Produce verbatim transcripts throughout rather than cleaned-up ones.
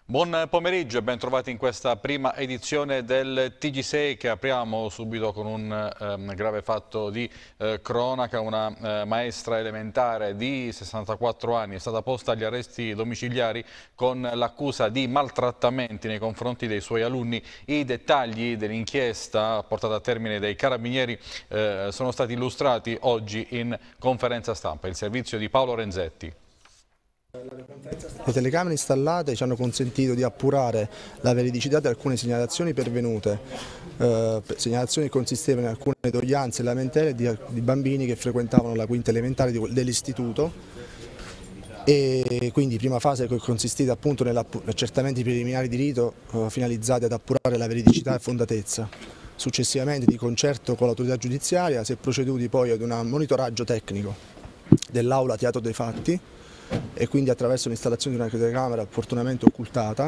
Buon pomeriggio e ben trovati in questa prima edizione del T G sei che apriamo subito con un eh, grave fatto di eh, cronaca. Una eh, maestra elementare di sessantaquattro anni è stata posta agli arresti domiciliari con l'accusa di maltrattamenti nei confronti dei suoi alunni. I dettagli dell'inchiesta portata a termine dai carabinieri eh, sono stati illustrati oggi in conferenza stampa. Il servizio di Paolo Renzetti. Le telecamere installate ci hanno consentito di appurare la veridicità di alcune segnalazioni pervenute, eh, segnalazioni che consistevano in alcune doglianze e lamentele di, di bambini che frequentavano la quinta elementare dell'istituto, e quindi prima fase che è consistita appunto nell'accertamenti preliminari di rito eh, finalizzati ad appurare la veridicità e fondatezza. Successivamente, di concerto con l'autorità giudiziaria, si è proceduti poi ad un monitoraggio tecnico dell'aula teatro dei fatti, e quindi attraverso l'installazione di una telecamera opportunamente occultata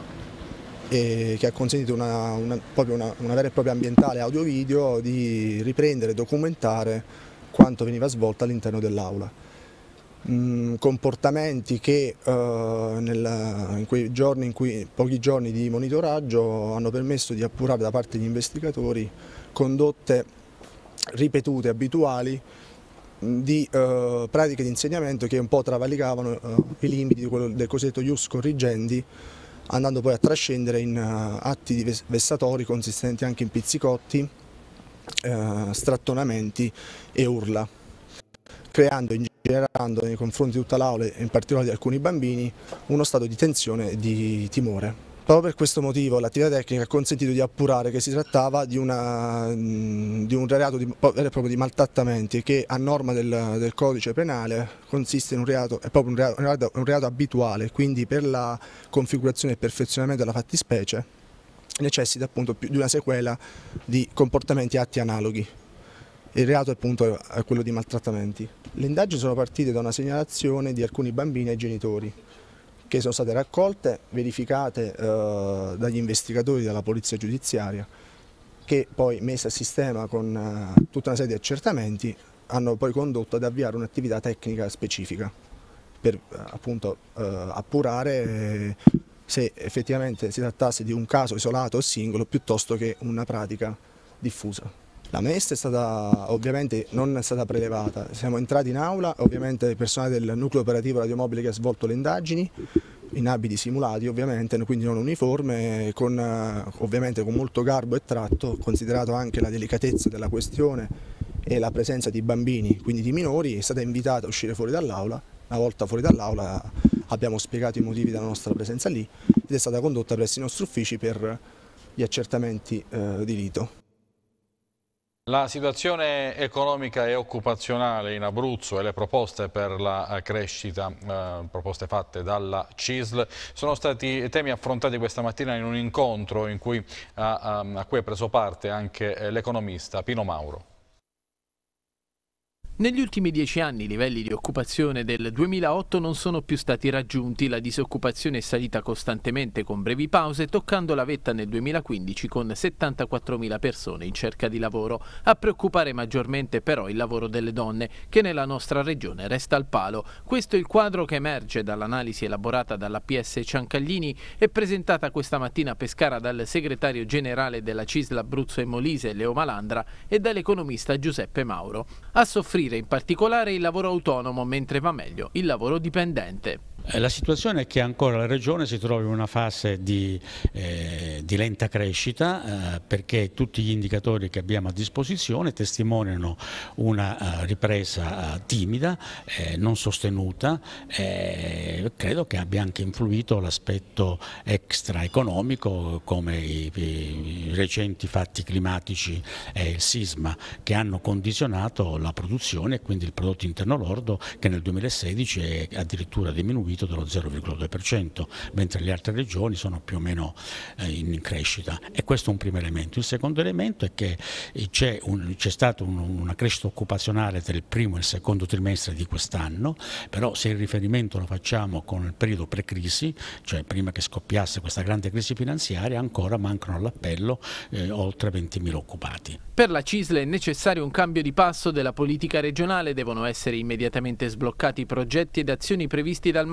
e che ha consentito una, una, proprio una, una vera e propria ambientale audio-video di riprendere e documentare quanto veniva svolto all'interno dell'aula. Mm, comportamenti che eh, nel, in quei giorni, in cui, pochi giorni di monitoraggio hanno permesso di appurare da parte degli investigatori condotte ripetute, abituali, di eh, pratiche di insegnamento che un po' travalicavano eh, i limiti di quello, del cosiddetto ius corrigendi, andando poi a trascendere in uh, atti di vessatori consistenti anche in pizzicotti, eh, strattonamenti e urla, creando e generando nei confronti di tutta l'aula e in particolare di alcuni bambini uno stato di tensione e di timore. Proprio per questo motivo l'attività tecnica ha consentito di appurare che si trattava di, una, di un reato di, vero e proprio di maltrattamenti che a norma del, del codice penale consiste in un reato, è proprio un reato, un reato, un reato abituale, quindi per la configurazione e perfezionamento della fattispecie necessita appunto più di una sequela di comportamenti e atti analoghi. Il reato appunto è quello di maltrattamenti. Le indagini sono partite da una segnalazione di alcuni bambini ai genitori, che sono state raccolte, verificate eh, dagli investigatori della polizia giudiziaria, che poi, messe a sistema con eh, tutta una serie di accertamenti, hanno poi condotto ad avviare un'attività tecnica specifica per eh, appunto eh, appurare eh, se effettivamente si trattasse di un caso isolato o singolo piuttosto che una pratica diffusa. La maestra è stata, ovviamente non è stata prelevata, siamo entrati in aula, ovviamente il personale del nucleo operativo radiomobile che ha svolto le indagini, in abiti simulati ovviamente, quindi non uniforme, con, ovviamente con molto garbo e tratto, considerato anche la delicatezza della questione e la presenza di bambini, quindi di minori, è stata invitata a uscire fuori dall'aula. Una volta fuori dall'aula abbiamo spiegato i motivi della nostra presenza lì ed è stata condotta presso i nostri uffici per gli accertamenti eh, di rito. La situazione economica e occupazionale in Abruzzo e le proposte per la crescita, eh, proposte fatte dalla C I S L, sono stati temi affrontati questa mattina in un incontro in cui, a, a cui ha preso parte anche l'economista Pino Mauro. Negli ultimi dieci anni i livelli di occupazione del duemilaotto non sono più stati raggiunti, la disoccupazione è salita costantemente con brevi pause, toccando la vetta nel duemilaquindici con settantaquattromila persone in cerca di lavoro. A preoccupare maggiormente però il lavoro delle donne, che nella nostra regione resta al palo. Questo è il quadro che emerge dall'analisi elaborata dalla P S Ciancaglini e presentata questa mattina a Pescara dal segretario generale della C I S L Abruzzo e Molise, Leo Malandra, e dall'economista Giuseppe Mauro. A soffrire in particolare il lavoro autonomo, mentre va meglio il lavoro dipendente. La situazione è che ancora la Regione si trova in una fase di, eh, di lenta crescita eh, perché tutti gli indicatori che abbiamo a disposizione testimoniano una uh, ripresa uh, timida, eh, non sostenuta. Eh, credo che abbia anche influito l'aspetto extraeconomico come i, i recenti fatti climatici e il sisma che hanno condizionato la produzione e quindi il prodotto interno lordo, che nel duemilasedici è addirittura diminuito dello zero virgola due per cento, mentre le altre regioni sono più o meno eh, in crescita. E questo è un primo elemento. Il secondo elemento è che c'è stata un, una crescita occupazionale tra il primo e il secondo trimestre di quest'anno, però se il riferimento lo facciamo con il periodo pre-crisi, cioè prima che scoppiasse questa grande crisi finanziaria, ancora mancano all'appello eh, oltre ventimila occupati. Per la C I S L è necessario un cambio di passo della politica regionale, devono essere immediatamente sbloccati progetti ed azioni previsti dal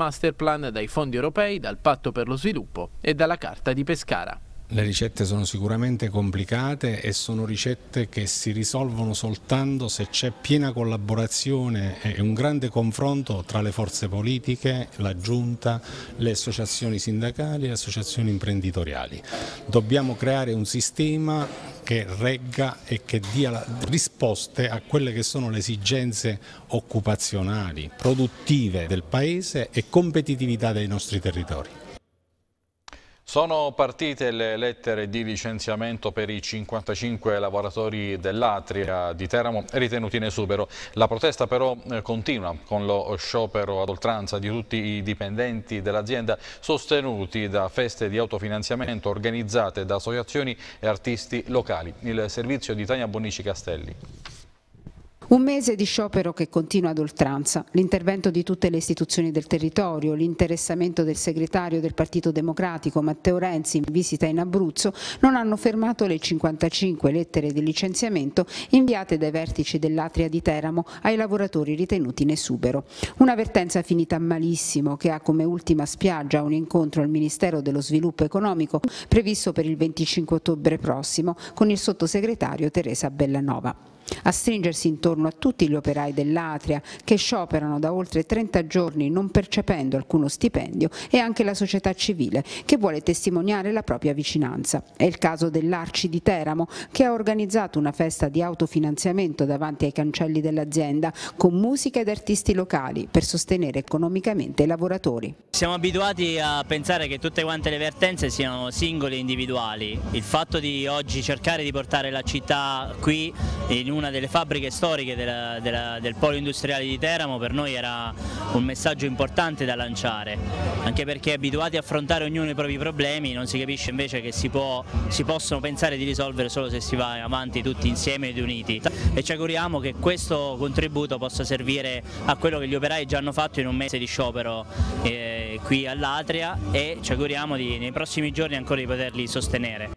masterplan dai fondi europei, dal Patto per lo sviluppo e dalla Carta di Pescara. Le ricette sono sicuramente complicate e sono ricette che si risolvono soltanto se c'è piena collaborazione e un grande confronto tra le forze politiche, la Giunta, le associazioni sindacali e le associazioni imprenditoriali. Dobbiamo creare un sistema che regga e che dia risposte a quelle che sono le esigenze occupazionali, produttive del Paese e competitività dei nostri territori. Sono partite le lettere di licenziamento per i cinquantacinque lavoratori dell'Atria di Teramo ritenuti in esubero. La protesta però continua con lo sciopero ad oltranza di tutti i dipendenti dell'azienda sostenuti da feste di autofinanziamento organizzate da associazioni e artisti locali. Il servizio di Tania Bonnici Castelli. Un mese di sciopero che continua ad oltranza, l'intervento di tutte le istituzioni del territorio, l'interessamento del segretario del Partito Democratico Matteo Renzi in visita in Abruzzo non hanno fermato le cinquantacinque lettere di licenziamento inviate dai vertici dell'Atria di Teramo ai lavoratori ritenuti in esubero. Un'avvertenza finita malissimo che ha come ultima spiaggia un incontro al Ministero dello Sviluppo Economico previsto per il venticinque ottobre prossimo con il sottosegretario Teresa Bellanova. A stringersi intorno a tutti gli operai dell'Atria che scioperano da oltre trenta giorni non percependo alcuno stipendio e anche la società civile che vuole testimoniare la propria vicinanza. È il caso dell'Arci di Teramo che ha organizzato una festa di autofinanziamento davanti ai cancelli dell'azienda con musica ed artisti locali per sostenere economicamente i lavoratori. Siamo abituati a pensare che tutte quante le vertenze siano singole e individuali. Il fatto di oggi cercare di portare la città qui in una delle fabbriche storiche della, della, del polo industriale di Teramo per noi era un messaggio importante da lanciare, anche perché abituati a affrontare ognuno i propri problemi non si capisce invece che si, può, si possono pensare di risolvere solo se si va avanti tutti insieme ed uniti, e ci auguriamo che questo contributo possa servire a quello che gli operai già hanno fatto in un mese di sciopero eh, qui all'Atria, e ci auguriamo di, nei prossimi giorni ancora di poterli sostenere.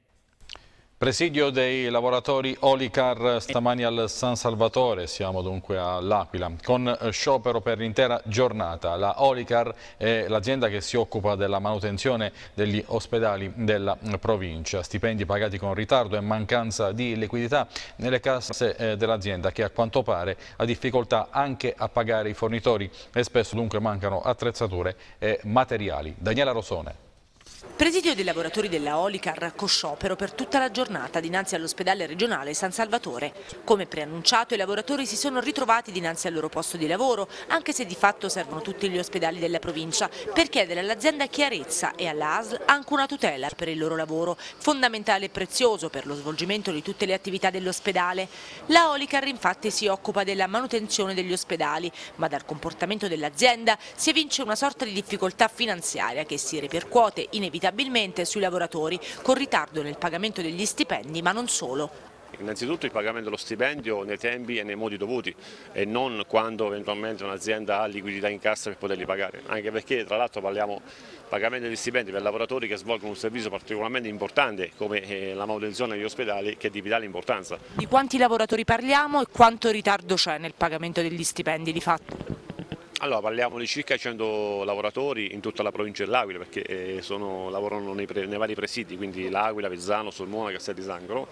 Presidio dei lavoratori Olicar stamani al San Salvatore, siamo dunque all'Aquila, con sciopero per l'intera giornata. La Olicar è l'azienda che si occupa della manutenzione degli ospedali della provincia. Stipendi pagati con ritardo e mancanza di liquidità nelle casse dell'azienda che a quanto pare ha difficoltà anche a pagare i fornitori e spesso dunque mancano attrezzature e materiali. Daniela Rosone. Presidio dei lavoratori della Olicar con sciopero per tutta la giornata dinanzi all'ospedale regionale San Salvatore. Come preannunciato, i lavoratori si sono ritrovati dinanzi al loro posto di lavoro, anche se di fatto servono tutti gli ospedali della provincia, per chiedere all'azienda chiarezza e alla A S L anche una tutela per il loro lavoro, fondamentale e prezioso per lo svolgimento di tutte le attività dell'ospedale. La Olicar infatti si occupa della manutenzione degli ospedali, ma dal comportamento dell'azienda si evince una sorta di difficoltà finanziaria che si ripercuote inevitabilmente sui lavoratori, con ritardo nel pagamento degli stipendi, ma non solo. Innanzitutto il pagamento dello stipendio nei tempi e nei modi dovuti e non quando eventualmente un'azienda ha liquidità in cassa per poterli pagare, anche perché tra l'altro parliamo di pagamento degli stipendi per lavoratori che svolgono un servizio particolarmente importante come la manutenzione degli ospedali, che è di vitale importanza. Di quanti lavoratori parliamo e quanto ritardo c'è nel pagamento degli stipendi di fatto? Allora, parliamo di circa cento lavoratori in tutta la provincia dell'Aquila, perché sono, lavorano nei, pre, nei vari presidi, quindi l'Aquila, Vezzano, Sulmona, Castel di Sangro.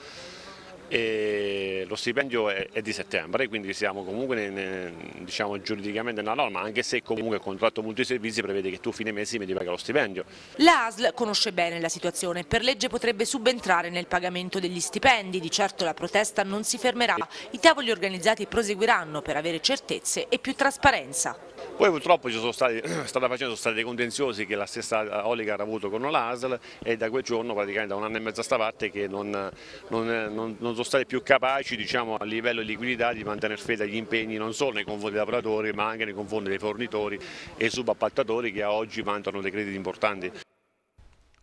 E lo stipendio è, è di settembre, quindi siamo comunque ne, diciamo, giuridicamente nella norma, anche se comunque il contratto multiservizi prevede che tu fine mese mi devi pagare lo stipendio. La A S L conosce bene la situazione, per legge potrebbe subentrare nel pagamento degli stipendi, di certo la protesta non si fermerà, i tavoli organizzati proseguiranno per avere certezze e più trasparenza. Poi purtroppo ci sono stati, stata facendo, sono stati dei contenziosi che la stessa Olicar ha avuto con l'A S L e da quel giorno, praticamente da un anno e mezzo a sta parte, che non, non, non, non sono stati più capaci, diciamo, a livello di liquidità di mantenere fede agli impegni non solo nei confronti dei lavoratori ma anche nei confronti dei fornitori e subappaltatori che a oggi vantano dei crediti importanti.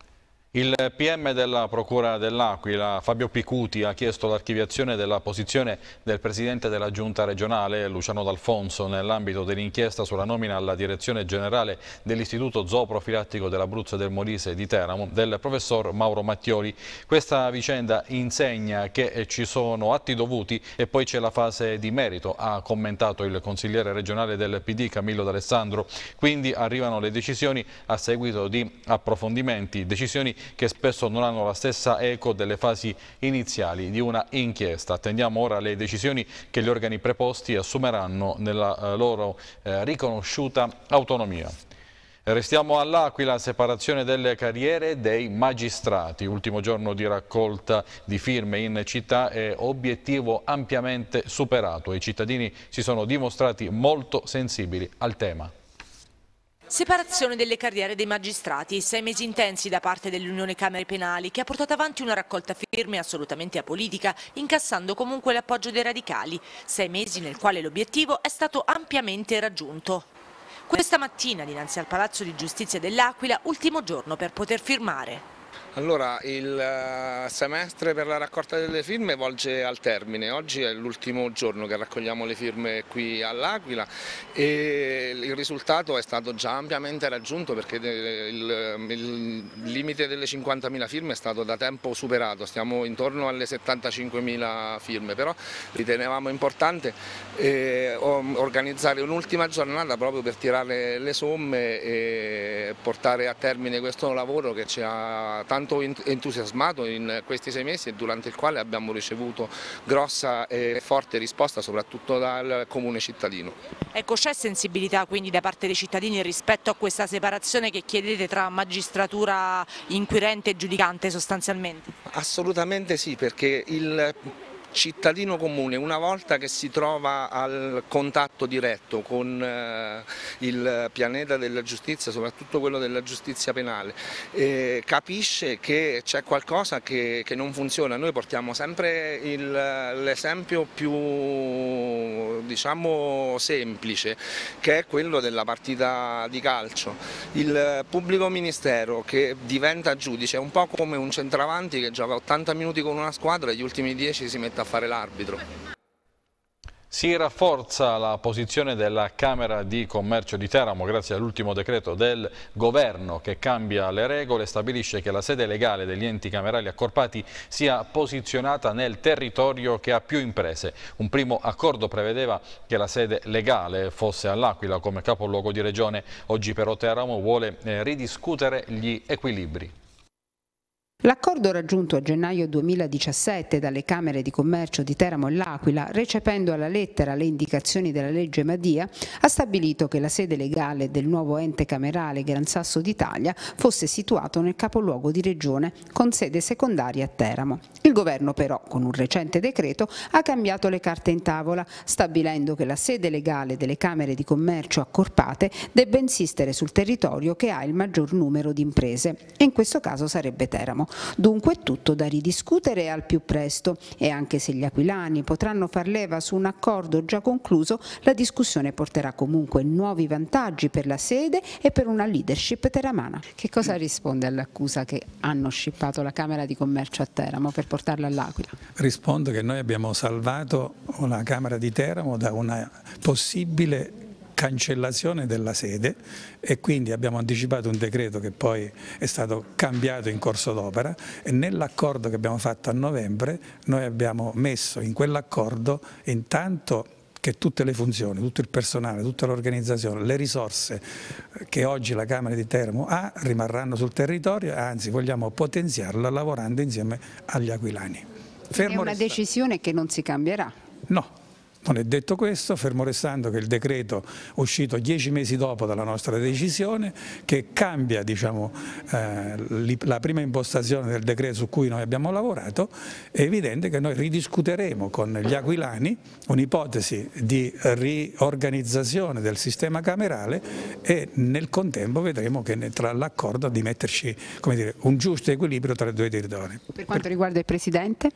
Il P M della Procura dell'Aquila, Fabio Picuti, ha chiesto l'archiviazione della posizione del Presidente della Giunta regionale, Luciano D'Alfonso, nell'ambito dell'inchiesta sulla nomina alla direzione generale dell'Istituto Zooprofilattico dell'Abruzzo e del Molise di Teramo del professor Mauro Mattioli. Questa vicenda insegna che ci sono atti dovuti e poi c'è la fase di merito, ha commentato il consigliere regionale del P D Camillo D'Alessandro. Quindi arrivano le decisioni a seguito di approfondimenti, decisioni che spesso non hanno la stessa eco delle fasi iniziali di una inchiesta. Attendiamo ora le decisioni che gli organi preposti assumeranno nella eh, loro eh, riconosciuta autonomia. Restiamo all'Aquila, separazione delle carriere dei magistrati. Ultimo giorno di raccolta di firme in città e obiettivo ampiamente superato. I cittadini si sono dimostrati molto sensibili al tema. Separazione delle carriere dei magistrati, sei mesi intensi da parte dell'Unione Camere Penali che ha portato avanti una raccolta firme assolutamente apolitica, incassando comunque l'appoggio dei radicali, sei mesi nel quale l'obiettivo è stato ampiamente raggiunto. Questa mattina dinanzi al Palazzo di Giustizia dell'Aquila, ultimo giorno per poter firmare. Allora, il semestre per la raccolta delle firme volge al termine. Oggi è l'ultimo giorno che raccogliamo le firme qui all'Aquila e il risultato è stato già ampiamente raggiunto perché il, il limite delle cinquantamila firme è stato da tempo superato, stiamo intorno alle settantacinquemila firme, però ritenevamo importante eh, organizzare un'ultima giornata proprio per tirare le somme e portare a termine questo lavoro che ci ha tanto entusiasmato in questi sei mesi e durante il quale abbiamo ricevuto grossa e forte risposta soprattutto dal comune cittadino. Ecco, c'è sensibilità quindi da parte dei cittadini rispetto a questa separazione che chiedete tra magistratura inquirente e giudicante sostanzialmente? Assolutamente sì, perché il cittadino comune, una volta che si trova al contatto diretto con eh, il pianeta della giustizia, soprattutto quello della giustizia penale, eh, capisce che c'è qualcosa che, che non funziona. Noi portiamo sempre l'esempio più, diciamo, semplice, che è quello della partita di calcio. Il pubblico ministero che diventa giudice è un po' come un centravanti che gioca ottanta minuti con una squadra e gli ultimi dieci si mette a fare l'arbitro. Si rafforza la posizione della Camera di Commercio di Teramo grazie all'ultimo decreto del governo che cambia le regole e stabilisce che la sede legale degli enti camerali accorpati sia posizionata nel territorio che ha più imprese. Un primo accordo prevedeva che la sede legale fosse all'Aquila come capoluogo di regione. Oggi però Teramo vuole eh, ridiscutere gli equilibri. L'accordo raggiunto a gennaio duemiladiciassette dalle Camere di Commercio di Teramo e l'Aquila, recependo alla lettera le indicazioni della legge Madia, ha stabilito che la sede legale del nuovo ente camerale Gran Sasso d'Italia fosse situato nel capoluogo di regione con sede secondaria a Teramo. Il governo però, con un recente decreto, ha cambiato le carte in tavola, stabilendo che la sede legale delle Camere di Commercio accorpate debba insistere sul territorio che ha il maggior numero di imprese, e in questo caso sarebbe Teramo. Dunque è tutto da ridiscutere al più presto e anche se gli aquilani potranno far leva su un accordo già concluso, la discussione porterà comunque nuovi vantaggi per la sede e per una leadership teramana. Che cosa risponde all'accusa che hanno scippato la Camera di Commercio a Teramo per portarla all'Aquila? Rispondo che noi abbiamo salvato la Camera di Teramo da una possibile cancellazione della sede e quindi abbiamo anticipato un decreto che poi è stato cambiato in corso d'opera e nell'accordo che abbiamo fatto a novembre noi abbiamo messo in quell'accordo intanto che tutte le funzioni, tutto il personale, tutta l'organizzazione, le risorse che oggi la Camera di Teramo ha rimarranno sul territorio, anzi vogliamo potenziarla lavorando insieme agli aquilani. Fermo è una resta... decisione che non si cambierà? No. Non è detto questo, fermo restando che il decreto uscito dieci mesi dopo dalla nostra decisione, che cambia diciamo, eh, la prima impostazione del decreto su cui noi abbiamo lavorato, è evidente che noi ridiscuteremo con gli aquilani un'ipotesi di riorganizzazione del sistema camerale e nel contempo vedremo che tra l'accordo di metterci come dire, un giusto equilibrio tra i due territori. Per quanto riguarda il Presidente?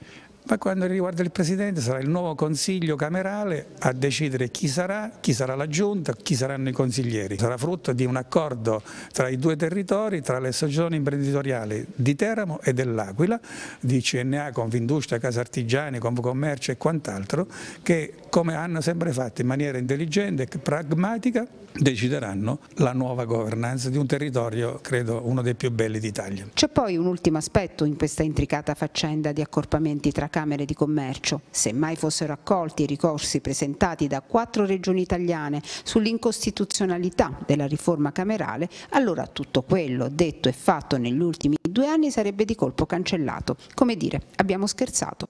ma quando riguarda il Presidente sarà il nuovo Consiglio camerale a decidere chi sarà, chi sarà la Giunta, chi saranno i consiglieri. Sarà frutto di un accordo tra i due territori, tra le associazioni imprenditoriali di Teramo e dell'Aquila, di C N A, Confindustria, Casa Artigiani, Confcommercio e quant'altro, che come hanno sempre fatto in maniera intelligente e pragmatica decideranno la nuova governance di un territorio, credo, uno dei più belli d'Italia. C'è poi un ultimo aspetto in questa intricata faccenda di accorpamenti tra Camere di Commercio. Se mai fossero accolti i ricorsi presentati da quattro regioni italiane sull'incostituzionalità della riforma camerale, allora tutto quello detto e fatto negli ultimi due anni sarebbe di colpo cancellato. Come dire, abbiamo scherzato.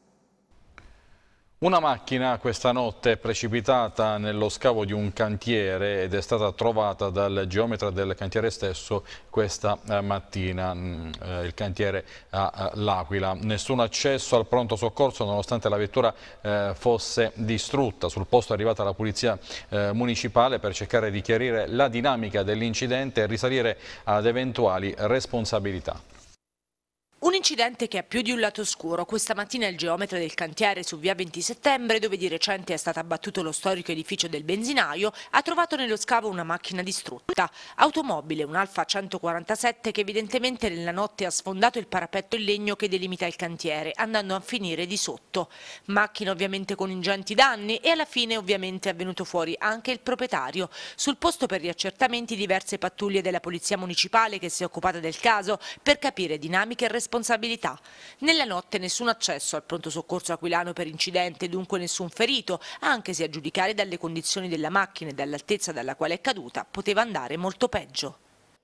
Una macchina questa notte è precipitata nello scavo di un cantiere ed è stata trovata dal geometra del cantiere stesso questa mattina, il cantiere a L'Aquila. Nessun accesso al pronto soccorso nonostante la vettura fosse distrutta. Sul posto è arrivata la polizia municipale per cercare di chiarire la dinamica dell'incidente e risalire ad eventuali responsabilità. Un incidente che ha più di un lato oscuro. Questa mattina il geometra del cantiere su via venti settembre, dove di recente è stato abbattuto lo storico edificio del benzinaio, ha trovato nello scavo una macchina distrutta. Automobile, un Alfa centoquarantasette che evidentemente nella notte ha sfondato il parapetto in legno che delimita il cantiere, andando a finire di sotto. Macchina ovviamente con ingenti danni e alla fine ovviamente è venuto fuori anche il proprietario. Sul posto per gli accertamenti diverse pattuglie della polizia municipale che si è occupata del caso per capire dinamiche e responsabilità. Responsabilità. Nella notte nessun accesso al pronto soccorso aquilano per incidente, dunque nessun ferito, anche se a giudicare dalle condizioni della macchina e dall'altezza dalla quale è caduta poteva andare molto peggio.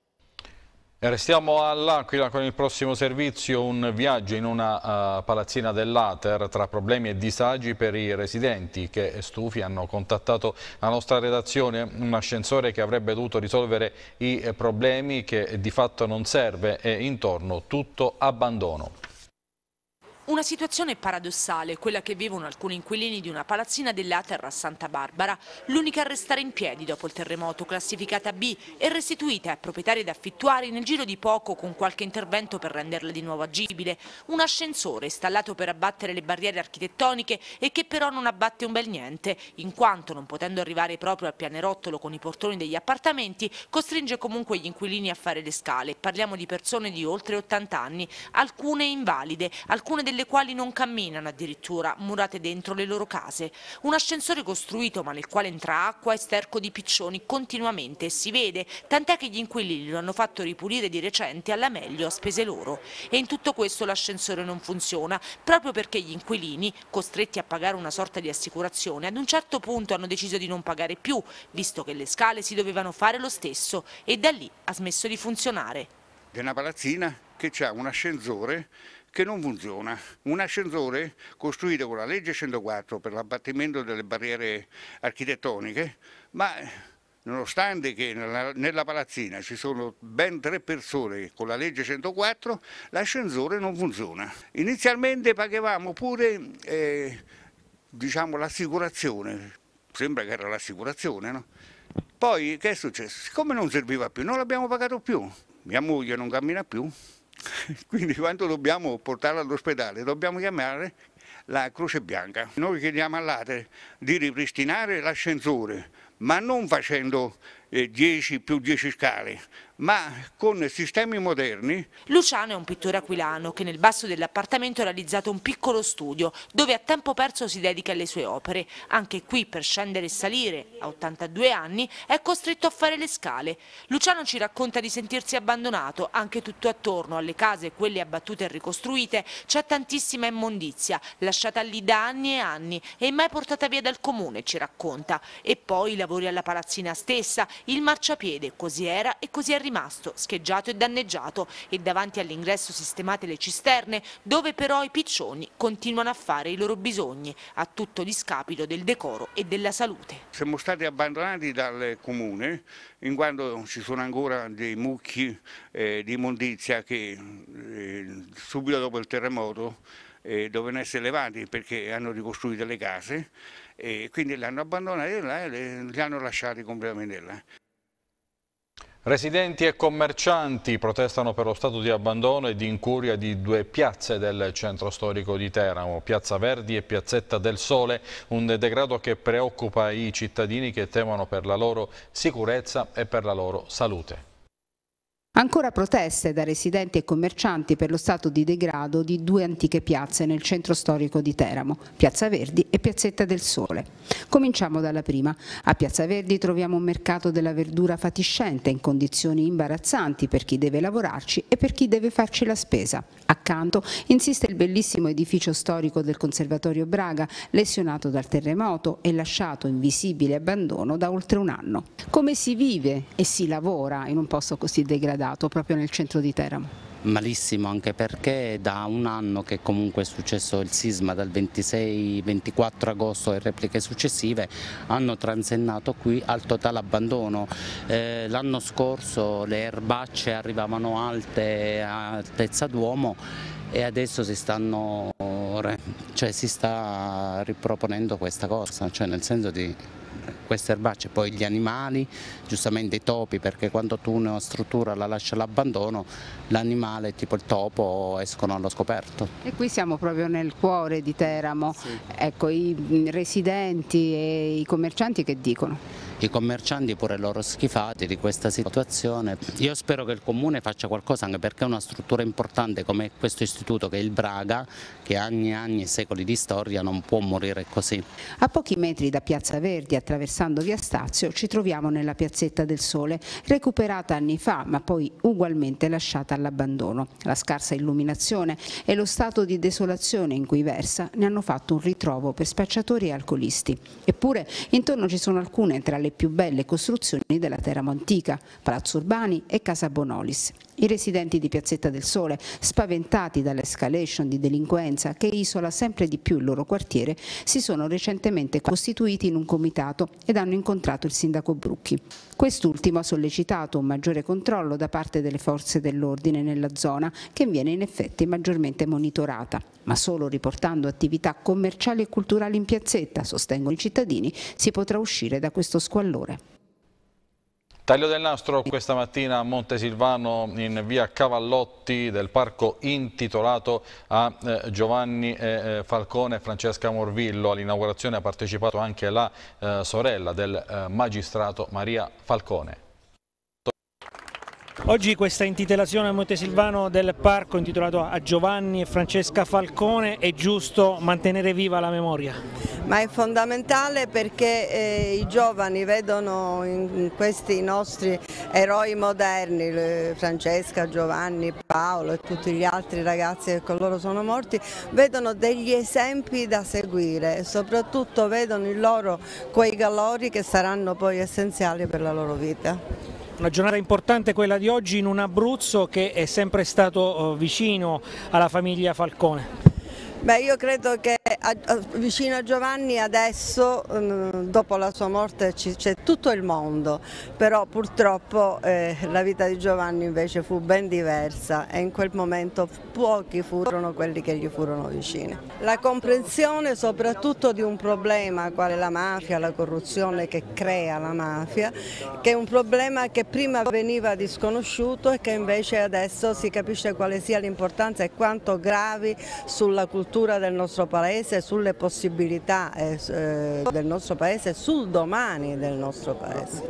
E restiamo all'Aquila con il prossimo servizio, un viaggio in una uh, palazzina dell'Ater tra problemi e disagi per i residenti che stufi hanno contattato la nostra redazione. Un ascensore che avrebbe dovuto risolvere i problemi che di fatto non serve e intorno tutto abbandono. Una situazione paradossale, quella che vivono alcuni inquilini di una palazzina dell'Ater a Santa Barbara, l'unica a restare in piedi dopo il terremoto, classificata B e restituita ai proprietari ed affittuari nel giro di poco con qualche intervento per renderla di nuovo agibile. Un ascensore installato per abbattere le barriere architettoniche e che però non abbatte un bel niente, in quanto non potendo arrivare proprio al pianerottolo con i portoni degli appartamenti, costringe comunque gli inquilini a fare le scale. Parliamo di persone di oltre ottanta anni, alcune invalide, alcune delle le quali non camminano addirittura, murate dentro le loro case. Un ascensore costruito ma nel quale entra acqua e sterco di piccioni continuamente e si vede, tant'è che gli inquilini lo hanno fatto ripulire di recente alla meglio a spese loro. E in tutto questo l'ascensore non funziona, proprio perché gli inquilini, costretti a pagare una sorta di assicurazione, ad un certo punto hanno deciso di non pagare più, visto che le scale si dovevano fare lo stesso, e da lì ha smesso di funzionare. È una palazzina che ha un ascensore che non funziona, un ascensore costruito con la legge centoquattro per l'abbattimento delle barriere architettoniche, ma nonostante che nella, nella palazzina ci sono ben tre persone con la legge centoquattro, l'ascensore non funziona. Inizialmente pagavamo pure eh, diciamo, l'assicurazione, sembra che era l'assicurazione, no? Poi che è successo? Siccome non serviva più, non l'abbiamo pagato più, mia moglie non cammina più. Quindi quando dobbiamo portarla all'ospedale dobbiamo chiamare la Croce Bianca. Noi chiediamo all'Ater di ripristinare l'ascensore, ma non facendo eh, dieci più dieci scale, ma con sistemi moderni. Luciano è un pittore aquilano che nel basso dell'appartamento ha realizzato un piccolo studio dove a tempo perso si dedica alle sue opere. Anche qui per scendere e salire, a ottantadue anni, è costretto a fare le scale. Luciano ci racconta di sentirsi abbandonato, anche tutto attorno alle case, quelle abbattute e ricostruite, c'è tantissima immondizia, lasciata lì da anni e anni e mai portata via dal comune, ci racconta. E poi i lavori alla palazzina stessa, il marciapiede, così era e così è rimasto, scheggiato e danneggiato, e davanti all'ingresso sistemate le cisterne, dove però i piccioni continuano a fare i loro bisogni, a tutto discapito del decoro e della salute. Siamo stati abbandonati dal comune, in quanto ci sono ancora dei mucchi eh, di immondizia che eh, subito dopo il terremoto eh, dovevano essere levati perché hanno ricostruito le case e quindi li hanno abbandonati là e li hanno lasciati completamente là. Residenti e commercianti protestano per lo stato di abbandono e di incuria di due piazze del centro storico di Teramo, Piazza Verdi e Piazzetta del Sole, un degrado che preoccupa i cittadini che temono per la loro sicurezza e per la loro salute. Ancora proteste da residenti e commercianti per lo stato di degrado di due antiche piazze nel centro storico di Teramo, Piazza Verdi e Piazzetta del Sole. Cominciamo dalla prima. A Piazza Verdi troviamo un mercato della verdura fatiscente in condizioni imbarazzanti per chi deve lavorarci e per chi deve farci la spesa. Accanto insiste il bellissimo edificio storico del Conservatorio Braga, lesionato dal terremoto e lasciato in visibile abbandono da oltre un anno. Come si vive e si lavora in un posto così degradato proprio nel centro di Teramo? Malissimo, anche perché da un anno che comunque è successo il sisma, dal ventisei ventiquattro agosto e repliche successive, hanno transennato qui al totale abbandono. Eh, l'anno scorso le erbacce arrivavano alte a altezza d'uomo e adesso si stanno, cioè si sta riproponendo questa cosa, cioè nel senso di queste erbacce, poi gli animali, giustamente i topi, perché quando tu una struttura la lasci all'abbandono, l'animale tipo il topo escono allo scoperto. E qui siamo proprio nel cuore di Teramo, sì. Ecco, i residenti e i commercianti che dicono? I commercianti pure loro schifati di questa situazione. Io spero che il Comune faccia qualcosa, anche perché è una struttura importante come questo istituto che è il Braga, che ha anni e anni e secoli di storia, non può morire così. A pochi metri da Piazza Verdi, attraversando via Stazio, ci troviamo nella Piazzetta del Sole, recuperata anni fa ma poi ugualmente lasciata all'abbandono. La scarsa illuminazione e lo stato di desolazione in cui versa ne hanno fatto un ritrovo per spacciatori e alcolisti. Eppure intorno ci sono alcune tra le più belle costruzioni della Teramo antica, Palazzo Urbani e Casa Bonolis. I residenti di Piazzetta del Sole, spaventati dall'escalation di delinquenza che isola sempre di più il loro quartiere, si sono recentemente costituiti in un comitato ed hanno incontrato il sindaco Brucchi. Quest'ultimo ha sollecitato un maggiore controllo da parte delle forze dell'ordine nella zona, che viene in effetti maggiormente monitorata. Ma solo riportando attività commerciali e culturali in piazzetta, sostengono i cittadini, si potrà uscire da questo squallore. Taglio del nastro questa mattina a Montesilvano, in via Cavallotti del parco intitolato a eh, Giovanni eh, Falcone e Francesca Morvillo. All'inaugurazione ha partecipato anche la eh, sorella del eh, magistrato Maria Falcone. Oggi questa intitolazione a Montesilvano del parco intitolato a Giovanni e Francesca Falcone, è giusto mantenere viva la memoria? Ma è fondamentale perché eh, i giovani vedono in questi nostri eroi moderni, Francesca, Giovanni, Paolo e tutti gli altri ragazzi che con loro sono morti, vedono degli esempi da seguire e soprattutto vedono in loro quei valori che saranno poi essenziali per la loro vita. Una giornata importante quella di oggi in un Abruzzo che è sempre stato vicino alla famiglia Falcone. Beh, io credo che a, a, vicino a Giovanni adesso, dopo la sua morte, c'è tutto il mondo, però purtroppo eh, la vita di Giovanni invece fu ben diversa e in quel momento pochi furono quelli che gli furono vicini. La comprensione soprattutto di un problema quale la mafia, la corruzione che crea la mafia, che è un problema che prima veniva disconosciuto e che invece adesso si capisce quale sia l'importanza e quanto gravi sulla cultura del nostro paese, sulle possibilità eh, del nostro paese, sul domani del nostro paese.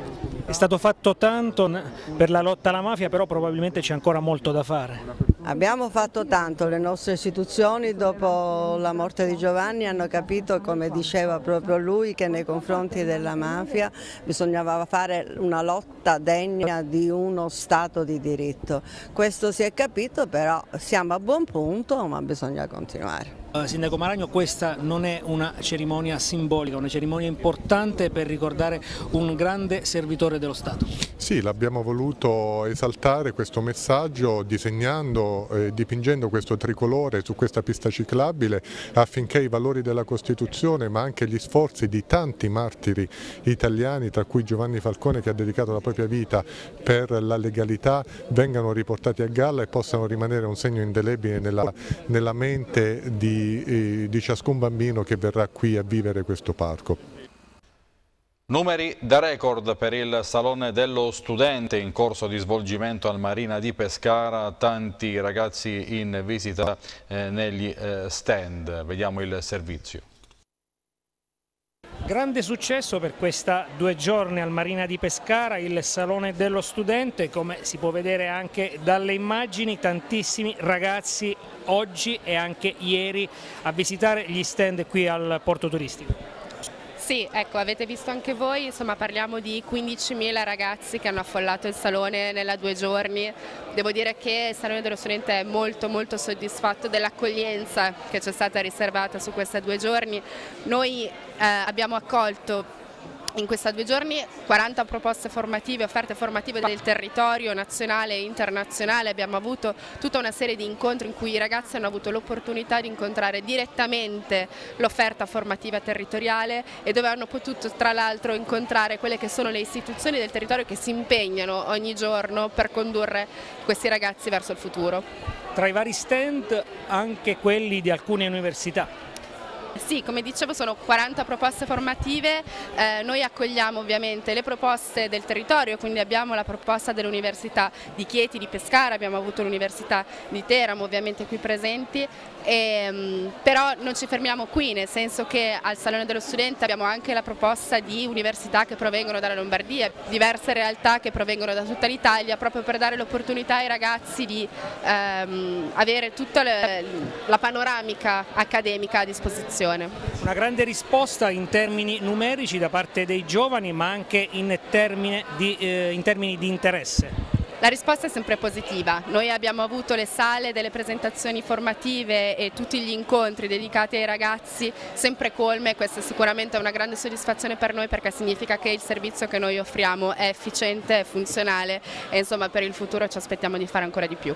È stato fatto tanto per la lotta alla mafia, però probabilmente c'è ancora molto da fare. Abbiamo fatto tanto, le nostre istituzioni dopo la morte di Giovanni hanno capito, come diceva proprio lui, che nei confronti della mafia bisognava fare una lotta degna di uno Stato di diritto. Questo si è capito, però siamo a buon punto, ma bisogna continuare. Sindaco Maragno, questa non è una cerimonia simbolica, una cerimonia importante per ricordare un grande servitore dello Stato. Sì, l'abbiamo voluto esaltare questo messaggio disegnando e eh, dipingendo questo tricolore su questa pista ciclabile affinché i valori della Costituzione ma anche gli sforzi di tanti martiri italiani, tra cui Giovanni Falcone che ha dedicato la propria vita per la legalità, vengano riportati a galla e possano rimanere un segno indelebile nella, nella mente di di ciascun bambino che verrà qui a vivere questo parco. Numeri da record per il Salone dello Studente in corso di svolgimento al Marina di Pescara, tanti ragazzi in visita eh, negli eh, stand. Vediamo il servizio. Grande successo per questa due giorni al Marina di Pescara, il Salone dello Studente, come si può vedere anche dalle immagini, tantissimi ragazzi oggi e anche ieri a visitare gli stand qui al porto turistico. Sì, ecco, avete visto anche voi, insomma parliamo di quindicimila ragazzi che hanno affollato il Salone nella due giorni. Devo dire che il Salone dello Studente è molto molto soddisfatto dell'accoglienza che ci è stata riservata su questi due giorni. Noi eh, abbiamo accolto in questi due giorni quaranta proposte formative, offerte formative del territorio nazionale e internazionale. Abbiamo avuto tutta una serie di incontri in cui i ragazzi hanno avuto l'opportunità di incontrare direttamente l'offerta formativa territoriale e dove hanno potuto tra l'altro incontrare quelle che sono le istituzioni del territorio che si impegnano ogni giorno per condurre questi ragazzi verso il futuro. Tra i vari stand anche quelli di alcune università. Sì, come dicevo sono quaranta proposte formative, eh, noi accogliamo ovviamente le proposte del territorio, quindi abbiamo la proposta dell'Università di Chieti, di Pescara, abbiamo avuto l'Università di Teramo ovviamente qui presenti, e, mh, però non ci fermiamo qui, nel senso che al Salone dello Studente abbiamo anche la proposta di università che provengono dalla Lombardia, diverse realtà che provengono da tutta l'Italia, proprio per dare l'opportunità ai ragazzi di ehm, avere tutta le, la panoramica accademica a disposizione. Una grande risposta in termini numerici da parte dei giovani, ma anche in termini di, eh, in termini di interesse. La risposta è sempre positiva. Noi abbiamo avuto le sale delle presentazioni formative e tutti gli incontri dedicati ai ragazzi sempre colme. Questa è sicuramente una grande soddisfazione per noi, perché significa che il servizio che noi offriamo è efficiente, è funzionale e insomma per il futuro ci aspettiamo di fare ancora di più.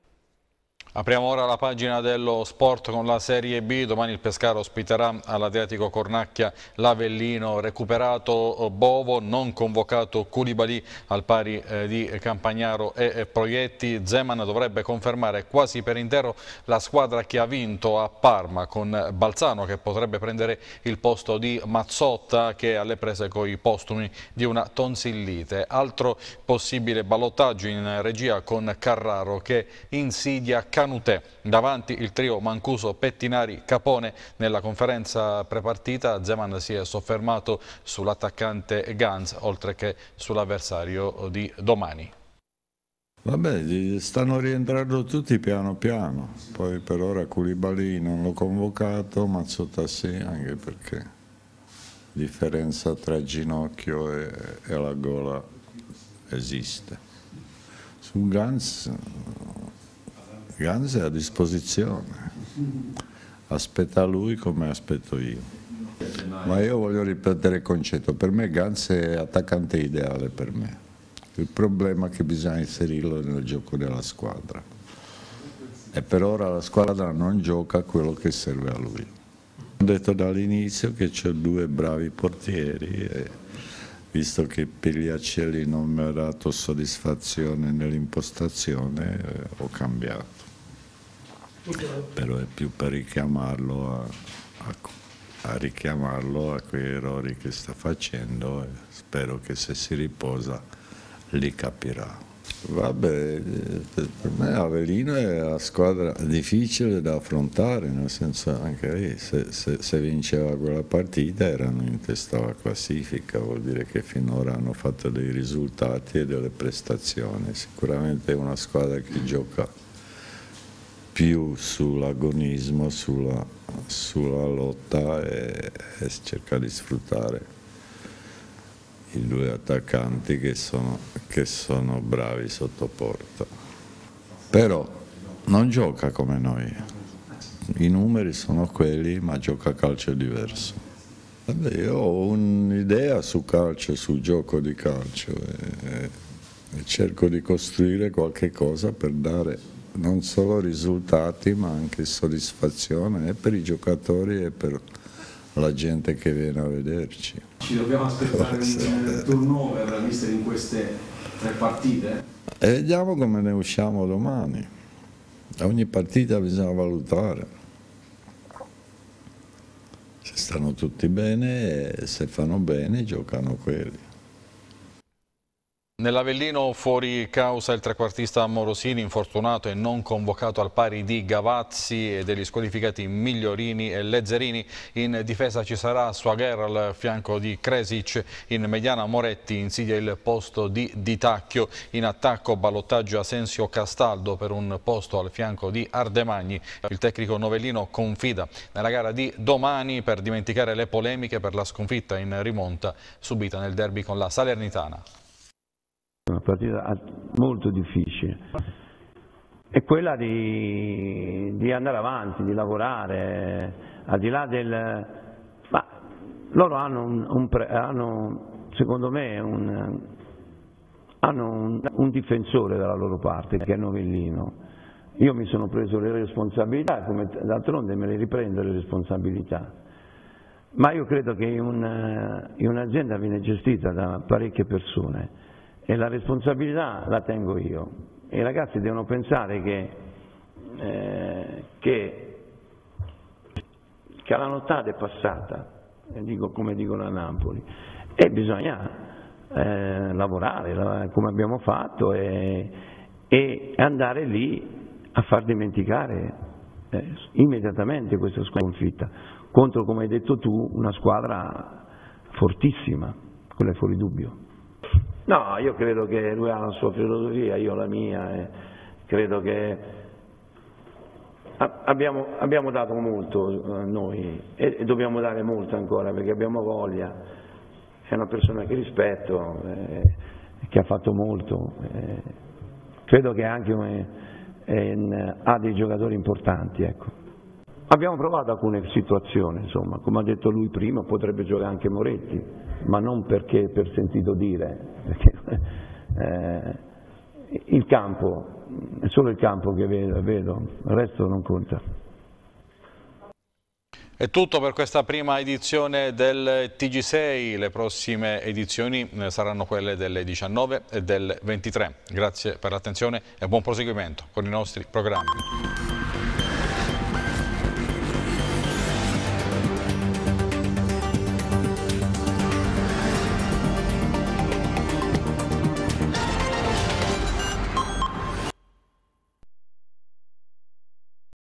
Apriamo ora la pagina dello sport con la Serie B. Domani il Pescara ospiterà all'Adriatico Cornacchia l'Avellino. Recuperato Bovo, non convocato Koulibaly al pari eh, di Campagnaro e eh, Proietti. Zeman dovrebbe confermare quasi per intero la squadra che ha vinto a Parma, con Balzano che potrebbe prendere il posto di Mazzotta, che è alle prese con i postumi di una tonsillite. Altro possibile ballottaggio in regia con Carraro che insidia Canutè. Davanti il trio Mancuso, Pettinari, Capone. Nella conferenza prepartita Zeman si è soffermato sull'attaccante Ganz oltre che sull'avversario di domani. Vabbè, stanno rientrando tutti piano piano, poi per ora Koulibaly non l'ho convocato, Mazzotta sì, anche perché la differenza tra ginocchio e, e la gola esiste. Su Ganz Ganz è a disposizione, aspetta lui come aspetto io. Ma io voglio ripetere il concetto, per me Ganz è attaccante ideale per me. Il problema è che bisogna inserirlo nel gioco della squadra. E per ora la squadra non gioca quello che serve a lui. Ho detto dall'inizio che c'ho due bravi portieri e visto che Pigliacelli non mi ha dato soddisfazione nell'impostazione, eh, ho cambiato. Però è più per richiamarlo a, a, a richiamarlo a quei errori che sta facendo e spero che se si riposa li capirà. Vabbè, per me Avellino è una squadra difficile da affrontare, nel senso anche lì se, se, se vinceva quella partita erano in testa alla classifica, vuol dire che finora hanno fatto dei risultati e delle prestazioni. Sicuramente è una squadra che gioca più sull'agonismo, sulla, sulla lotta e, e cerca di sfruttare i due attaccanti che sono, che sono bravi sotto porta. Però non gioca come noi, i numeri sono quelli ma gioca calcio diverso. Vabbè, io ho un'idea su calcio, sul gioco di calcio e, e cerco di costruire qualche cosa per dare non solo risultati ma anche soddisfazione e per i giocatori e per la gente che viene a vederci. Ci dobbiamo aspettare un turnover mister in queste tre partite? E vediamo come ne usciamo domani. A ogni partita bisogna valutare. Se stanno tutti bene e se fanno bene giocano quelli. Nell'Avellino fuori causa il trequartista Morosini, infortunato e non convocato al pari di Gavazzi e degli squalificati Migliorini e Lezzerini. In difesa ci sarà Suagher al fianco di Kresic, in mediana Moretti insidia il posto di Di Tacchio, in attacco ballottaggio Asensio Castaldo per un posto al fianco di Ardemagni. Il tecnico novellino confida nella gara di domani per dimenticare le polemiche per la sconfitta in rimonta subita nel derby con la Salernitana. Una partita molto difficile, è quella di, di andare avanti, di lavorare, al di là del... Ma loro hanno, un, un pre, hanno secondo me, un, hanno un, un difensore dalla loro parte, che è Novellino. Io mi sono preso le responsabilità, come d'altronde me le riprendo le responsabilità. Ma io credo che in un'azienda un viene gestita da parecchie persone. E la responsabilità la tengo io. E i ragazzi devono pensare che, eh, che, che la nottata è passata, dico, come dicono a Napoli, e bisogna eh, lavorare come abbiamo fatto e, e andare lì a far dimenticare eh, immediatamente questa sconfitta contro, come hai detto tu, una squadra fortissima, quella è fuori dubbio. No, io credo che lui ha la sua filosofia, io la mia, e credo che abbiamo, abbiamo dato molto noi e, e dobbiamo dare molto ancora perché abbiamo voglia, è una persona che rispetto, eh, che ha fatto molto, eh, credo che anche eh, ha dei giocatori importanti, ecco. Abbiamo provato alcune situazioni, insomma, come ha detto lui prima, potrebbe giocare anche Moretti, ma non perché per sentito dire, perché eh, il campo, è solo il campo che vedo, vedo, il resto non conta. È tutto per questa prima edizione del T G sei, le prossime edizioni saranno quelle delle diciannove e del ventitré. Grazie per l'attenzione e buon proseguimento con i nostri programmi.